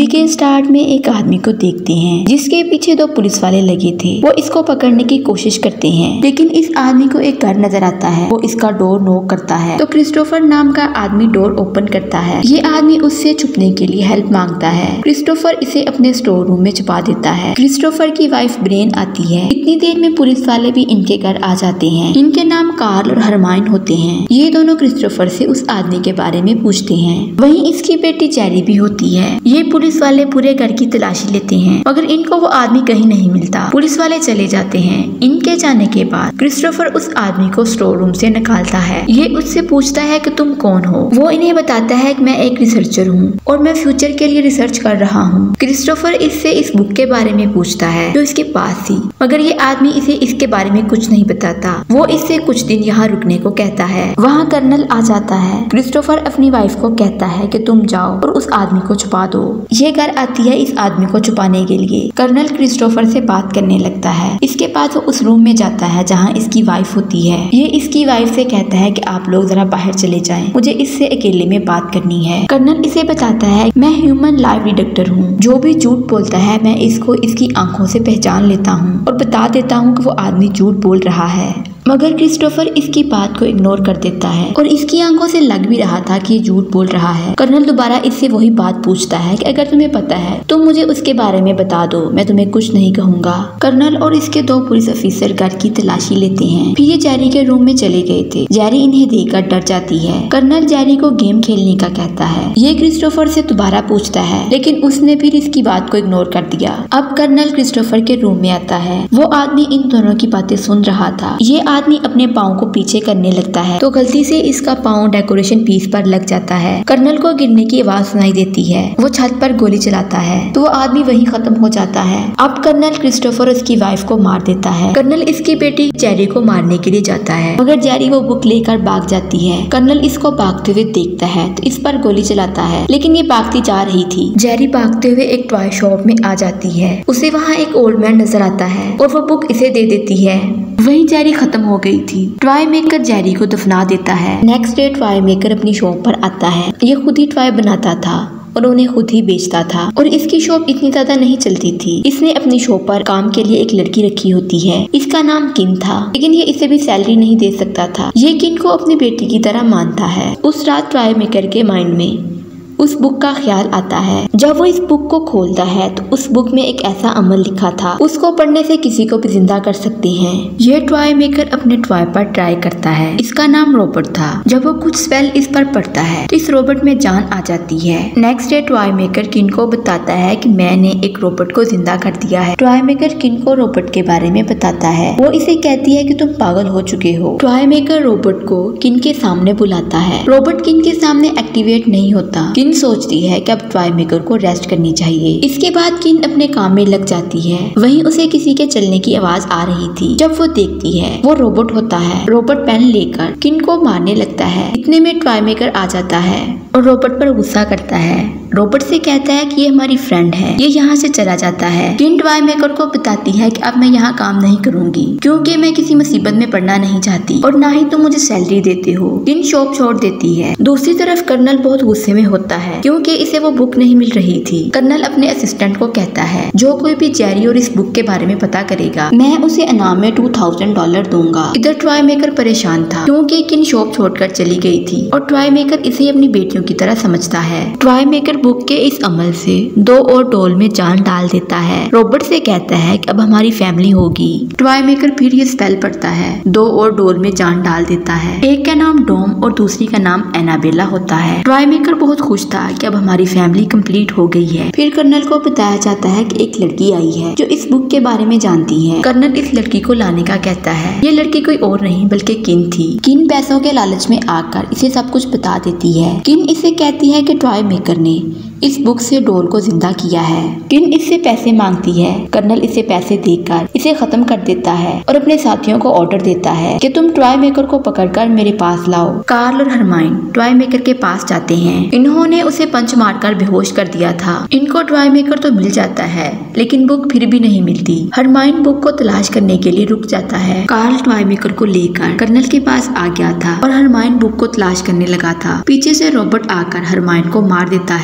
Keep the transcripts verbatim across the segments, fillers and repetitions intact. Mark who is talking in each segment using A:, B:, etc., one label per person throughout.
A: के स्टार्ट में एक आदमी को देखते हैं जिसके पीछे दो पुलिस वाले लगे थे। वो इसको पकड़ने की कोशिश करते हैं, लेकिन इस आदमी को एक घर नजर आता है। वो इसका डोर नॉक करता है तो क्रिस्टोफर नाम का आदमी डोर ओपन करता है। ये आदमी उससे छुपने के लिए हेल्प मांगता है। क्रिस्टोफर इसे अपने स्टोर रूम में छुपा देता है। क्रिस्टोफर की वाइफ ब्रेन आती है। इतनी देर में पुलिस वाले भी इनके घर आ जाते हैं। इनके नाम कार्ल और हरमाइन होते हैं। ये दोनों क्रिस्टोफर से उस आदमी के बारे में पूछते हैं। वहीं इसकी बेटी जेरी भी होती है। ये पुलिस वाले पूरे घर की तलाशी लेते हैं मगर इनको वो आदमी कहीं नहीं मिलता। पुलिस वाले चले जाते हैं। इनके जाने के बाद क्रिस्टोफर उस आदमी को स्टोर रूम से निकालता है। ये उससे पूछता है कि तुम कौन हो। वो इन्हें बताता है कि मैं एक रिसर्चर हूँ और मैं फ्यूचर के लिए रिसर्च कर रहा हूँ। क्रिस्टोफर इससे इस बुक के बारे में पूछता है जो इसके पास थी, मगर ये आदमी इसे इसके बारे में कुछ नहीं बताता। वो इससे कुछ दिन यहाँ रुकने को कहता है। वहाँ कर्नल आ जाता है। क्रिस्टोफर अपनी वाइफ को कहता है कि तुम जाओ और उस आदमी को छुपा दो। ये घर आती है इस आदमी को छुपाने के लिए। कर्नल क्रिस्टोफर से बात करने लगता है। इसके बाद वो उस रूम में जाता है जहाँ इसकी वाइफ होती है। ये इसकी वाइफ से कहता है कि आप लोग जरा बाहर चले जाएं, मुझे इससे अकेले में बात करनी है। कर्नल इसे बताता है मैं ह्यूमन लाइव डिटेक्टर हूँ। जो भी झूठ बोलता है मैं इसको इसकी आंखों से पहचान लेता हूँ और बता देता हूँ कि वो आदमी झूठ बोल रहा है। मगर क्रिस्टोफर इसकी बात को इग्नोर कर देता है और इसकी आंखों से लग भी रहा था कि ये झूठ बोल रहा है। कर्नल दोबारा इससे वही बात पूछता है कि अगर तुम्हें पता है तो मुझे उसके बारे में बता दो, मैं तुम्हें कुछ नहीं कहूंगा। कर्नल और इसके दो पुलिस ऑफिसर घर की तलाशी लेते हैं। फिर ये जेरी के रूम में चले गए थे। जेरी इन्हें देखकर डर जाती है। कर्नल जेरी को गेम खेलने का कहता है। ये क्रिस्टोफर से दोबारा पूछता है लेकिन उसने फिर इसकी बात को इग्नोर कर दिया। अब कर्नल क्रिस्टोफर के रूम में आता है। वो आदमी इन दोनों की बातें सुन रहा था। ये आदमी अपने पाँव को पीछे करने लगता है तो गलती से इसका पाँव डेकोरेशन पीस पर लग जाता है। कर्नल को गिरने की आवाज सुनाई देती है। वो छत पर गोली चलाता है तो वो आदमी वहीं खत्म हो जाता है। अब कर्नल क्रिस्टोफर उसकी वाइफ को मार देता है। कर्नल इसकी बेटी जेरी को मारने के लिए जाता है मगर जेरी वो बुक लेकर भाग जाती है। कर्नल इसको भागते हुए देखता है तो इस पर गोली चलाता है लेकिन ये भागती जा रही थी। जेरी भागते हुए एक टॉय शॉप में आ जाती है। उसे वहाँ एक ओल्ड मैन नजर आता है और वो बुक इसे दे देती है। वही जेरी खत्म हो गई थी। टॉय मेकर जेरी को दफना देता है। नेक्स्ट डे टॉय मेकर अपनी शॉप पर आता है। ये खुद ही टॉय बनाता था और उन्हें खुद ही बेचता था और इसकी शॉप इतनी ज्यादा नहीं चलती थी। इसने अपनी शॉप पर काम के लिए एक लड़की रखी होती है। इसका नाम किन था लेकिन ये इसे भी सैलरी नहीं दे सकता था। ये किन को अपनी बेटी की तरह मानता है। उस रात टॉय मेकर के माइंड में उस बुक का ख्याल आता है। जब वो इस बुक को खोलता है तो उस बुक में एक ऐसा अमल लिखा था, उसको पढ़ने से किसी को भी जिंदा कर सकते हैं। ये टॉय मेकर अपने टॉय पर ट्राई करता है। इसका नाम रोबोट था। जब वो कुछ स्पेल इस पर पढ़ता है तो इस रोबोट में जान आ जाती है। नेक्स्ट डे टॉय मेकर किन को बताता है कि मैंने एक रोबोट को जिंदा कर दिया है। टॉय मेकर किन को रोबोट के बारे में बताता है। वो इसे कहती है कि तुम पागल हो चुके हो। टॉय मेकर रोबोट को किन के सामने बुलाता है। रोबोट किन के सामने एक्टिवेट नहीं होता। किन सोचती है कि अब टॉय मेकर को रेस्ट करनी चाहिए। इसके बाद किन अपने काम में लग जाती है। वहीं उसे किसी के चलने की आवाज आ रही थी। जब वो देखती है वो रोबोट होता है। रोबोट पेन लेकर किन को मारने लगता है। इतने में टॉय मेकर आ जाता है और रोबोट पर गुस्सा करता है। रोबोट से कहता है कि ये हमारी फ्रेंड है। ये यहाँ से चला जाता है। किन टॉय मेकर को बताती है कि अब मैं यहाँ काम नहीं करूंगी क्योंकि मैं किसी मुसीबत में पड़ना नहीं चाहती और ना ही तुम मुझे सैलरी देते हो। किन शॉप छोड़ देती है। दूसरी तरफ कर्नल बहुत गुस्से में होता है क्योंकि इसे वो बुक नहीं मिल रही थी। कर्नल अपने असिस्टेंट को कहता है जो कोई भी जेरी और इस बुक के बारे में पता करेगा मैं उसे इनाम में टू थाउजेंड डॉलर दूंगा। इधर टॉय मेकर परेशान था क्योंकि किन शॉप छोड़कर चली गई थी और टॉय मेकर इसे अपनी बेटियों की तरह समझता है। टॉय मेकर बुक के इस अमल से दो और डॉल में जान डाल देता है। रोबोट से कहता है कि अब हमारी फैमिली होगी। टॉय मेकर फिर ये स्पेल पढ़ता है। दो और डॉल में जान डाल देता है। एक का नाम डोम और दूसरी का नाम एनाबेला होता है। टॉय मेकर बहुत खुश था कि अब हमारी फैमिली कंप्लीट हो गई है। फिर कर्नल को बताया जाता है कि एक लड़की आई है जो इस बुक के बारे में जानती है। कर्नल इस लड़की को लाने का कहता है। ये लड़की कोई और नहीं बल्कि किन थी। किन पैसों के लालच में आकर इसे सब कुछ बता देती है। किन इसे कहती है कि टॉय मेकर ने इस बुक से डॉल को जिंदा किया है। किन इससे पैसे मांगती है। कर्नल इसे पैसे देकर इसे खत्म कर देता है और अपने साथियों को ऑर्डर देता है कि तुम टॉय मेकर को पकड़कर मेरे पास लाओ। कार्ल और हरमाइन टॉय मेकर के पास जाते हैं। इन्होंने उसे पंच मारकर बेहोश कर दिया था। इनको टॉय मेकर तो मिल जाता है लेकिन बुक फिर भी नहीं मिलती। हरमाइन बुक को तलाश करने के लिए रुक जाता है। कार्ल टॉय मेकर को लेकर कर्नल के पास आ गया था और हरमाइन बुक को तलाश करने लगा था। पीछे से रोबोट आकर हरमाइन को मार देता है।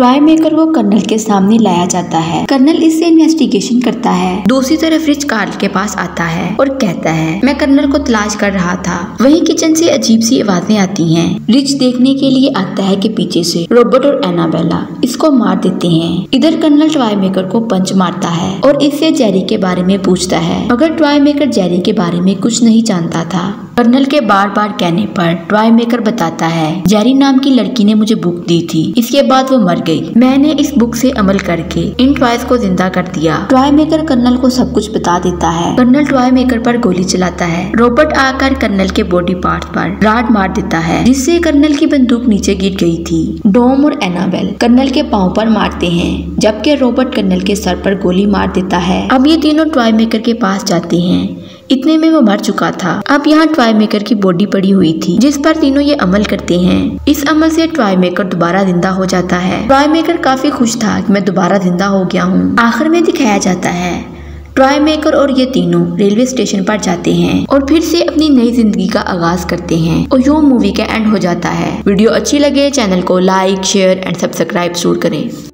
A: टॉय मेकर को कर्नल के सामने लाया जाता है। कर्नल इससे इन्वेस्टिगेशन करता है। दूसरी तरफ रिच कार्ल के पास आता है और कहता है मैं कर्नल को तलाश कर रहा था। वहीं किचन से अजीब सी आवाजें आती हैं। रिच देखने के लिए आता है कि पीछे से रॉबर्ट और एनाबेला इसको मार देते हैं। इधर कर्नल टॉय मेकर को पंच मारता है और इससे जेरी के बारे में पूछता है, मगर टॉय मेकर जेरी के बारे में कुछ नहीं जानता था। कर्नल के बार बार कहने पर टॉय मेकर बताता है जेरी नाम की लड़की ने मुझे बुक दी थी, इसके बाद वो मर गई। मैंने इस बुक से अमल करके इन टॉयज को जिंदा कर दिया। टॉय मेकर कर्नल को सब कुछ बता देता है। कर्नल टॉय मेकर पर गोली चलाता है। रॉबर्ट आकर कर्नल के बॉडी पार्ट पर राड मार देता है, जिससे कर्नल की बंदूक नीचे गिर गई थी। डॉम और एनाबेल कर्नल के पाँव पर मारते हैं, जबकि रॉबर्ट कर्नल के सर पर गोली मार देता है। अब ये तीनों टॉय मेकर के पास जाते हैं। इतने में वो मर चुका था। अब यहाँ टॉय मेकर की बॉडी पड़ी हुई थी, जिस पर तीनों ये अमल करते हैं। इस अमल से टॉय मेकर दोबारा जिंदा हो जाता है। टॉय मेकर काफी खुश था कि मैं दोबारा जिंदा हो गया हूँ। आखिर में दिखाया जाता है टॉय मेकर और ये तीनों रेलवे स्टेशन पर जाते हैं और फिर से अपनी नई जिंदगी का आगाज करते हैं और यो मूवी का एंड हो जाता है। वीडियो अच्छी लगे चैनल को लाइक शेयर एंड सब्सक्राइब जरूर करें।